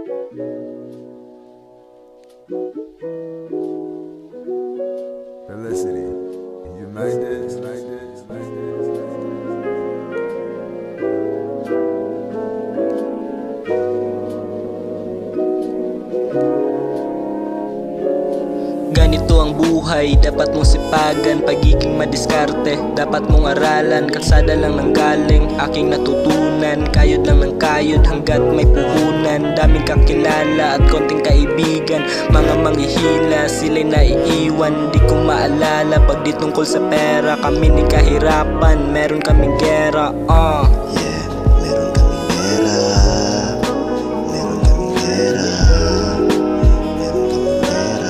Felicity, you made this, like this, like this, like this. Ganito ang buhay, dapat mong sipagan. Pagiging madiskarte, dapat mong aralan. Kalsada lang ng galing, aking natutunan. Kayod lang ng kayod hanggat may puhunan. Daming kakilala at konting kaibigan. Mga manghihila, sila'y naiiwan. Di ko maalala pag di tungkol sa pera. Kami ni kahirapan, meron kaming gera. Yeah, meron kaming gera. Meron kaming gera. Meron kaming gera.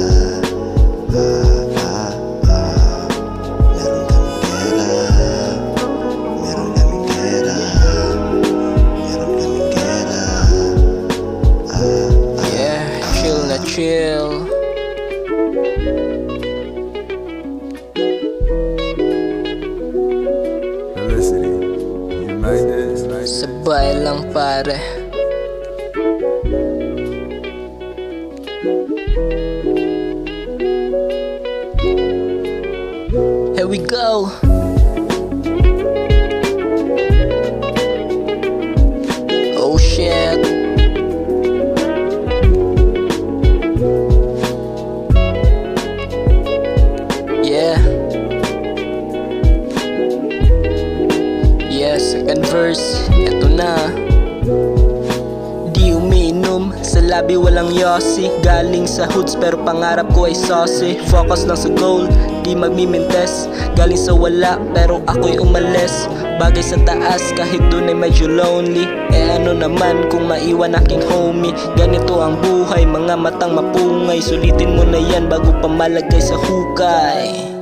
Meron kaming gera. Meron kaming gera. Meron kaming gera. Yeah, chill na chill. Felicity, you made this, like this. Sabay lang pare. Here we go. Oh shit. Yeah. Yeah, second verse. Eto na. Di umiinom, sa labi walang yossi. Galing sa hoods pero pangarap ko ay saucy. Focus lang sa goal, di magmimintes. Galing sa wala pero ako'y umalis. Bagay sa taas kahit dun ay medyo lonely. Ano naman kung maiwan aking homie. Ganito ang buhay, mga matang mapungay. Sulitin mo na yan bago pa malagay sa hukay.